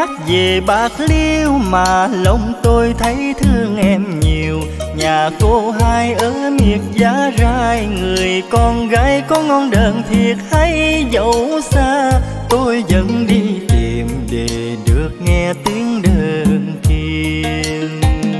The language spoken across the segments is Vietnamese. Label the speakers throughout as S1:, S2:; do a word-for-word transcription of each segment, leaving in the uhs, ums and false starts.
S1: hát về Bạc Liêu mà lòng tôi thấy thương em nhiều. Nhà cô hai ở miệt Giá Rai, người con gái có ngon đờn thiệt hay. Dẫu xa tôi vẫn đi tìm để được nghe tiếng đờn kiền.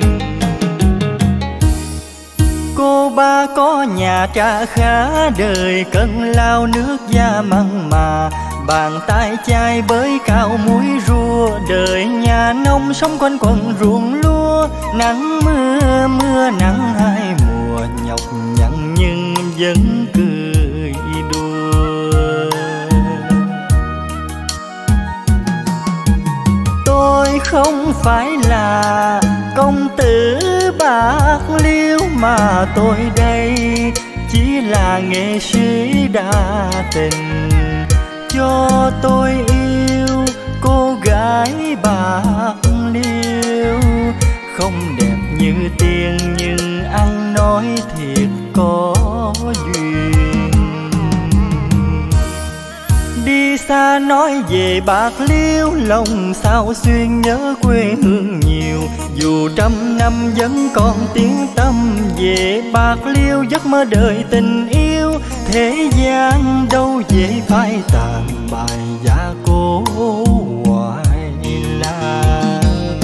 S1: Cô ba có nhà trà khá, đời cần lao nước da mặn mà. Bàn tay chai bới cao muối rua, đời nhà nông sống quanh quần ruộng lúa. Nắng mưa mưa nắng hai mùa, nhọc nhằn nhưng vẫn cười đùa. Tôi không phải là công tử Bạc Liêu mà tôi đây chỉ là nghệ sĩ đa tình. Cho tôi yêu cô gái Bạc Liêu, không đẹp như tiền nhưng ăn nói thiệt có duyên. Đi xa nói về Bạc Liêu, lòng sao xuyên nhớ quê hương nhiều. Dù trăm năm vẫn còn tiếng tâm về Bạc Liêu, giấc mơ đời tình yêu. Thế gian đâu dễ phai tàn bài giá cô hoài lan.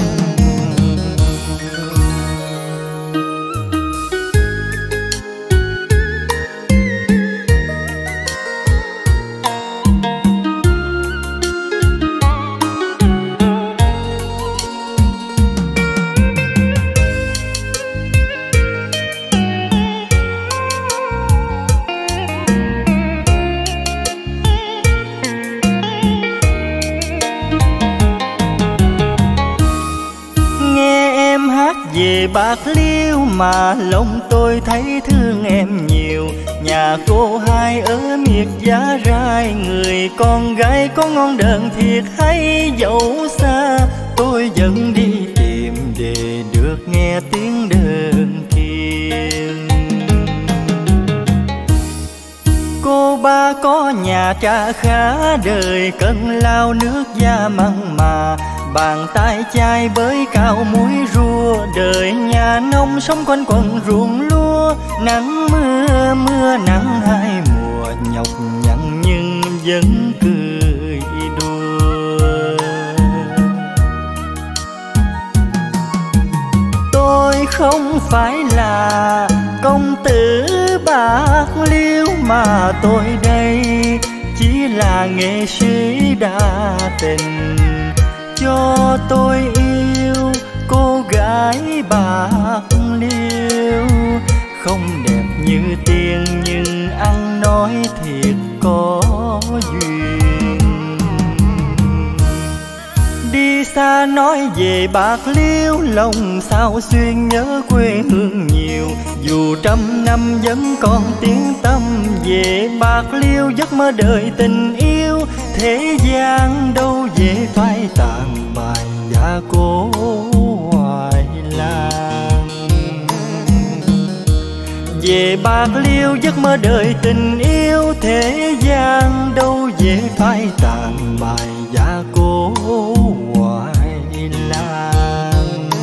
S1: Về Bạc Liêu mà lòng tôi thấy thương em nhiều. Nhà cô hai ở miệt Giá Rai, người con gái có ngon đờn thiệt hay. Dẫu xa tôi vẫn đi tìm để được nghe tiếng đờn kiền. Cô ba có nhà trà khá, đời cần lao nước da mặn mà. Bàn tay chai bới cao muối rua, đời nhà nông sống quanh quần ruộng lúa. Nắng mưa mưa nắng hai mùa, nhọc nhằn nhưng vẫn cười đùa. Tôi không phải là công tử Bạc Liêu mà tôi đây chỉ là nghệ sĩ đa tình. Cho tôi yêu cô gái Bạc Liêu, không đẹp như tiền nhưng ăn nói thiệt có duyên. Đi xa nói về Bạc Liêu, lòng sao xuyên nhớ quê hương nhiều. Dù trăm năm vẫn còn tiếng tâm về Bạc Liêu, giấc mơ đời tình yêu. Thế gian đâu dễ phai tàn bài giá cô hoài lan. Về Bạc Liêu giấc mơ đời tình yêu, thế gian đâu dễ phai tàn bài giá cô hoài lan.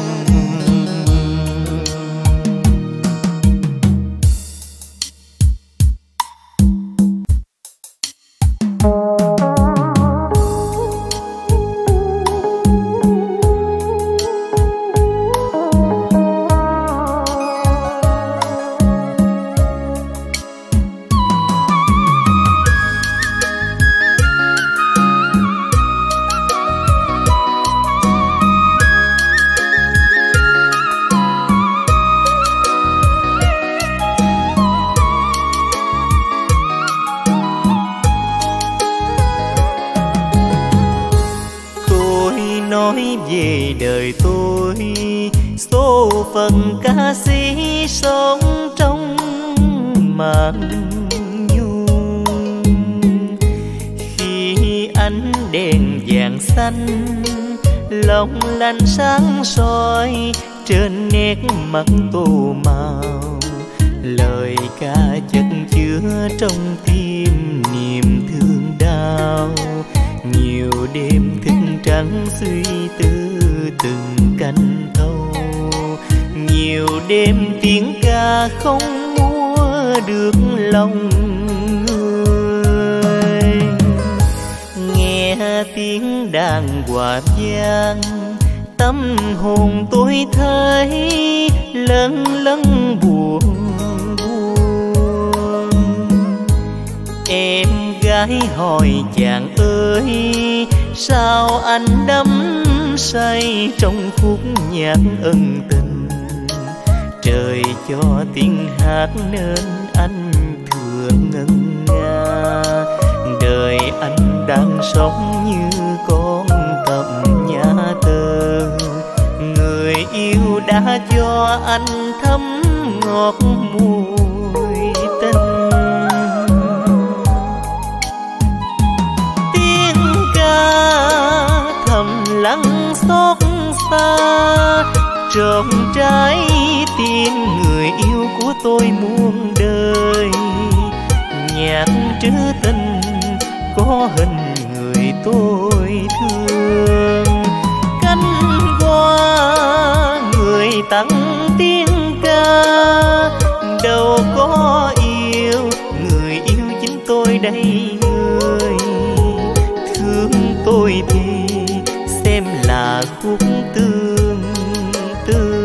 S2: Nói về đời tôi, số phận ca sĩ sống trong màn nhung. Khi ánh đèn vàng xanh long lanh sáng soi trên nét mặt tô màu, lời ca chất chứa trong tim niềm thương đau. Nhiều đêm thức trắng suy tư từng canh thâu. Nhiều đêm tiếng ca không mua được lòng người. Nghe tiếng đàn hòa vang, tâm hồn tôi thấy lâng lâng buồn buồn. Em gái hỏi chàng ơi, sao anh đắm say trong khúc nhạc ân tình. Trời cho tiếng hát nên anh thường ngân nga. Đời anh đang sống như con cầm nhà tơ. Người yêu đã cho anh thấm ngọt mùi tình. Tiếng ca thầm lắng xót xa, trộm trái tim người yêu của tôi muôn đời. Nhạc trữ tình có hình người tôi thương. Cánh hoa người tặng tiếng ca, đâu có yêu người yêu chính tôi đây người. Thương tôi thì xem là khúc tương tư.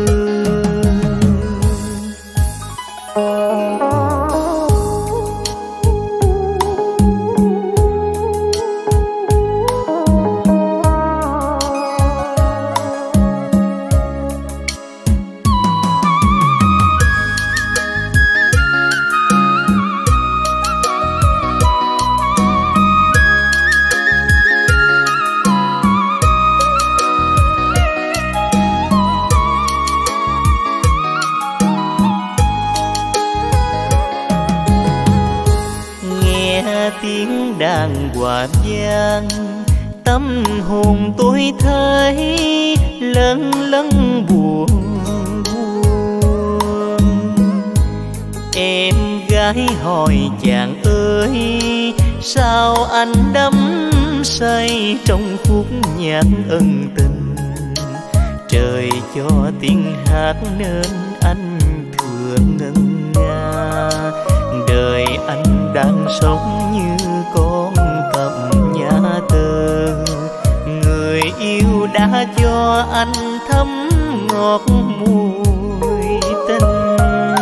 S2: Tiếng đàn hòa vang, tâm hồn tôi thấy lâng lâng buồn buồn. Em gái hỏi chàng ơi, sao anh đắm say trong khúc nhạc ân tình. Trời cho tiếng hát nên anh thường ngân nga. Đời anh đang sống như con cầm nhà tơ. Người yêu đã cho anh thấm ngọt mùi tình.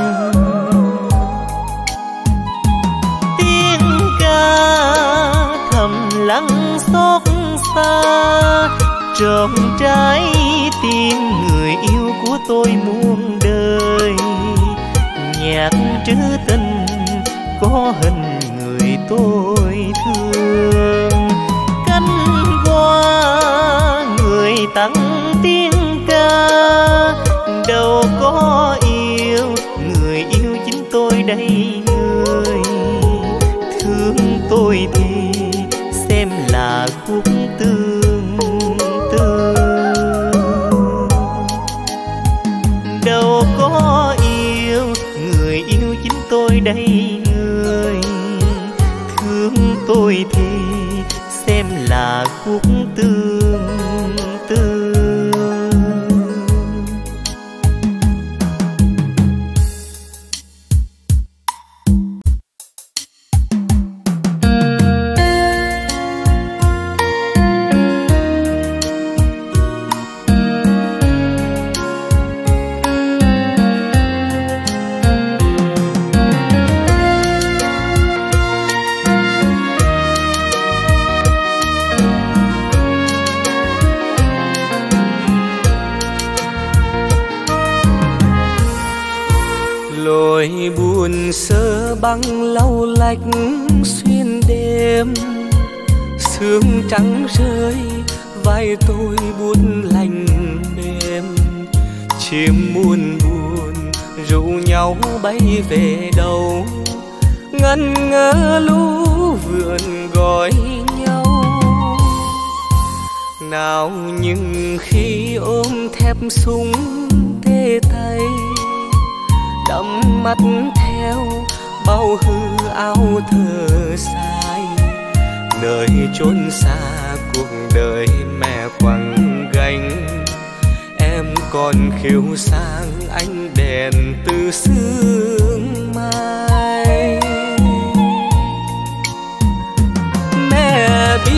S2: Tiếng ca thầm lắng xót xa, trộm trái tim người yêu của tôi muôn đời. Nhạc trữ tình có hình người tôi thương. Cánh hoa người tặng tiếng ca, đâu có yêu người yêu chính tôi đây người. Thương tôi thì xem là khúc tương tư. Đâu có yêu người yêu chính tôi đây người. Thương tôi thì xem là khúc tương tư.
S3: Lối buồn sơ băng lau lách xuyên đêm. Sương trắng rơi vai tôi buốt lạnh mềm. Chim muôn buồn rủ nhau bay về đâu. Ngân ngỡ lũ vườn gọi nhau. Nào nhưng khi ôm thép súng tê tay, đắm mắt theo bao hư áo thơ sai. Nơi chốn xa cuộc đời mẹ còn khiêu sang ánh đèn từ sương mai. Mẹ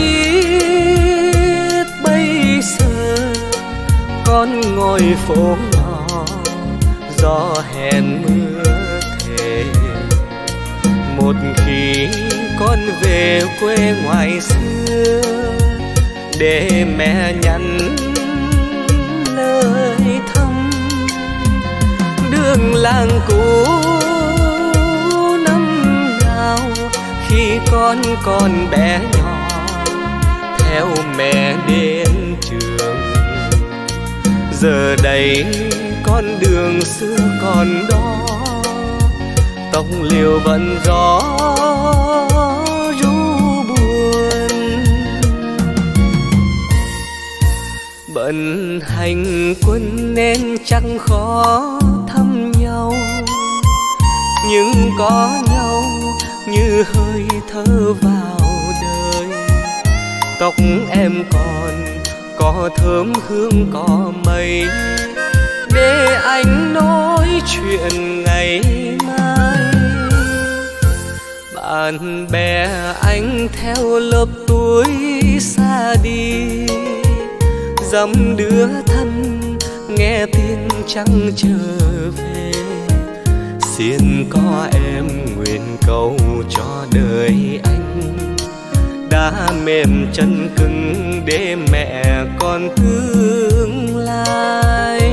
S3: biết bây giờ con ngồi phố nhỏ, gió hẹn mưa thề. Một khi con về quê ngoài xưa, để mẹ nhắn lời thăm. Đường làng cũ năm nào khi con còn bé nhỏ, theo mẹ đến trường. Giờ đây con đường xưa còn đó, tóc liều vẫn gió ru buồn. Bận hành quân nên chẳng khó thăm nhau, nhưng có nhau như hơi thở vào đời. Tóc em còn có thơm hương cỏ mây, để anh nói chuyện ngày mai. Bạn bè anh theo lớp tuổi xa đi, dăm đứa thân nghe tin chẳng trở về. Xin có em nguyện cầu cho đời anh đã mềm chân cứng, để mẹ con tương lai.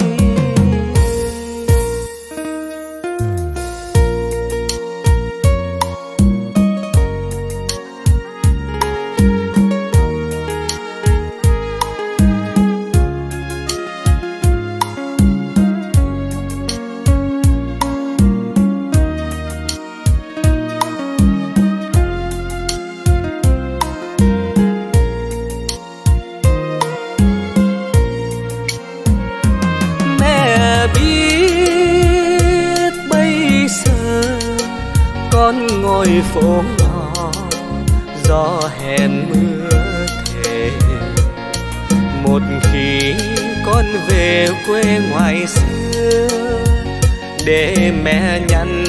S3: Ngồi phố nhỏ, gió hẹn mưa thề. Một khi con về quê ngoài xưa, để mẹ nhắn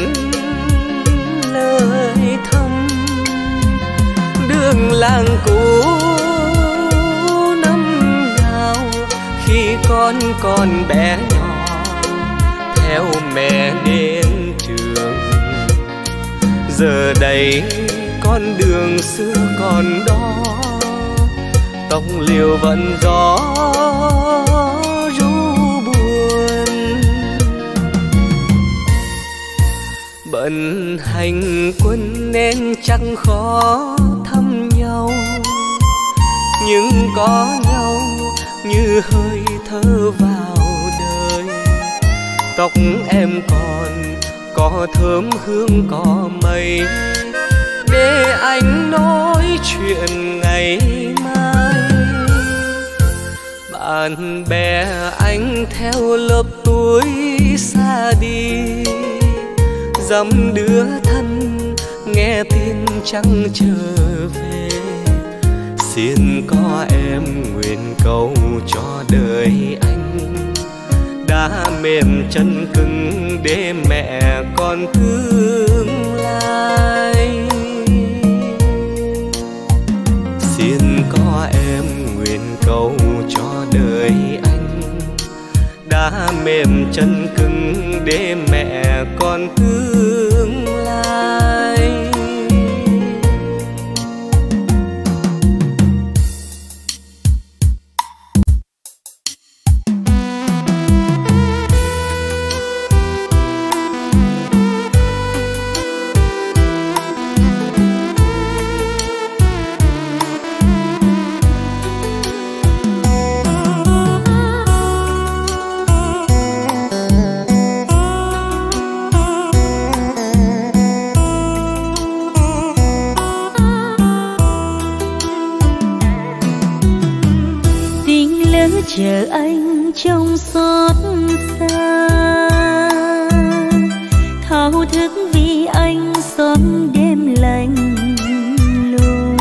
S3: lời thăm. Đường làng cũ năm nào khi con còn bé nhỏ, theo mẹ đến trường. Giờ đây con đường xưa còn đó, tóc liều vẫn gió ru buồn. Bận hành quân nên chẳng khó thăm nhau, nhưng có nhau như hơi thở vào đời. Tóc em còn có thơm hương cỏ mây, để anh nói chuyện ngày mai. Bạn bè anh theo lớp tuổi xa đi, dăm đứa thân nghe tin chẳng trở về. Xin có em nguyện cầu cho đời anh đã mềm chân cứng, để mẹ con tương lai. Xin có em nguyện cầu cho đời anh đã mềm chân cứng, để mẹ con tương lai.
S4: chờ anh trong xót xa, thao thức vì anh xót đêm lạnh lùng.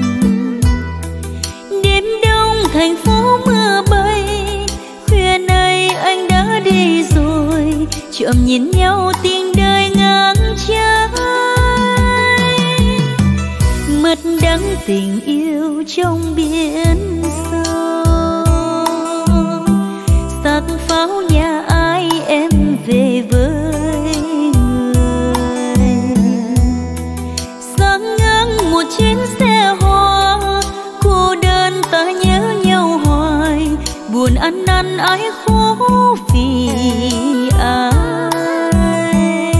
S4: Đêm đông thành phố mưa bay, khuya nay trộm nhìn nhau tình đời ngang trái, mất đắng tình yêu trong biển sâu. Sắc pháo nhà ai em về với người, sáng ngang một chuyến xe hoa, cô đơn ta nhớ nhau hoài, buồn ăn năn ái khổ vì ai.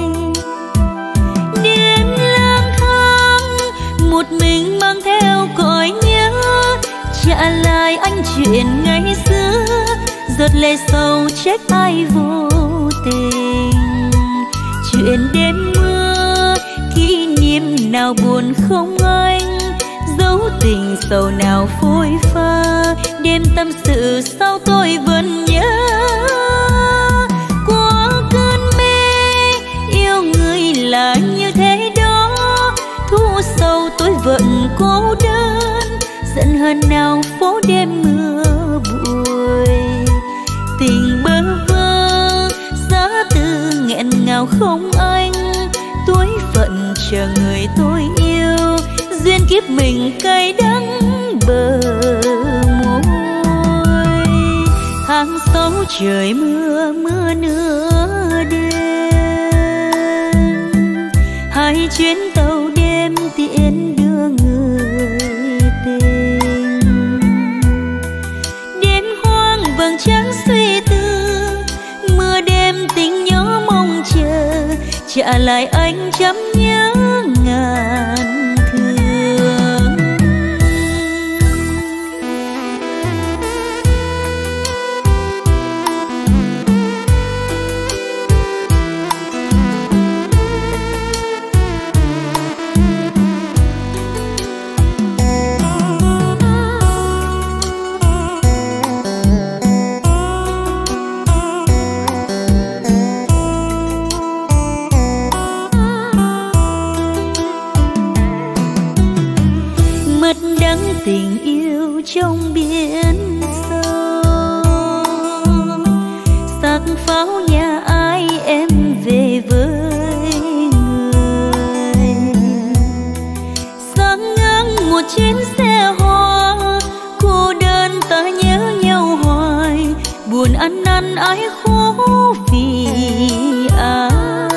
S4: Đêm lang thang một mình mang theo cõi nhớ, trả lại anh chuyện ngày xưa, giọt lệ sầu trách ai vô tình. Chuyện đêm mưa kỷ niệm nào buồn không anh, dấu tình sầu nào phôi pha, đêm tâm sự sao tôi vẫn nhớ. Qua cơn mê yêu người là như thế đó, thu sầu tôi vẫn cô đơn, giận hờn nào phố đêm mưa bụi. Tình bơ vơ giá tư nghẹn ngào không anh, tuổi phận chờ người tôi yêu, duyên kiếp mình cay đắng bờ môi. Tháng sáu trời mưa mưa nửa đêm, hai chuyến tàu đêm tiễn đưa người tình. Đêm hoang vầng trăng suy tư, mưa đêm tình nhớ mong chờ, trả lại anh chấm nhớ ngàn thương. Tình yêu trong biển sâu, sắc pháo nhà ai em về với người, sáng ngang một chuyến xe hoa, cô đơn ta nhớ nhau hoài, buồn ăn năn ái khổ vì ai.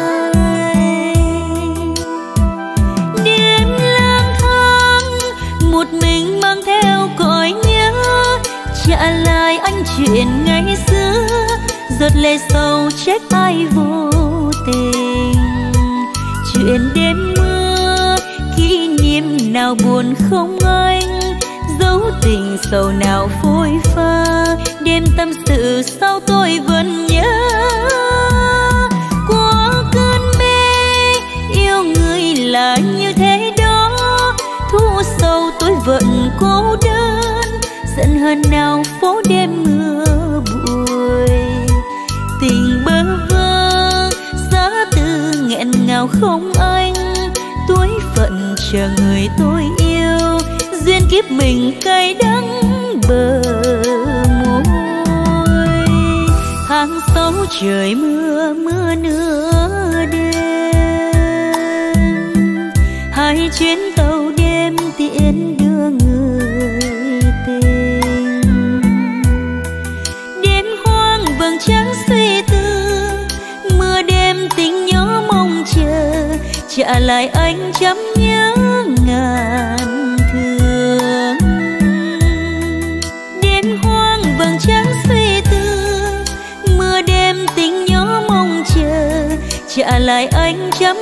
S4: Đêm lang thang một mình mang theo cõi nhớ, trả lại anh chuyện ngày xưa, giọt lệ sầu trách ai vô tình. Chuyện đêm mưa kỷ niệm nào buồn không anh, dấu tình sầu nào phôi pha, đêm tâm sự sao tôi vẫn nhớ. Qua cơn mê yêu người là như thế đó, thu sầu tôi vẫn cô đơn, giận hờn nào phố đêm mưa bụi. Tình bơ vơ giá tư nghẹn ngào không anh, tuổi phận chờ người tôi yêu, duyên kiếp mình cay đắng bờ môi. Tháng sáu trời mưa mưa nửa đêm, hai chuyến tàu đêm tiễn đưa người tình. Đêm hoang vầng trăng suy tư, mưa đêm tình nhớ mong chờ, trả lại anh chấm nhớ ngàn thương. Đêm hoang vầng trăng suy tư, mưa đêm tình nhớ mong chờ, trả lại anh chấm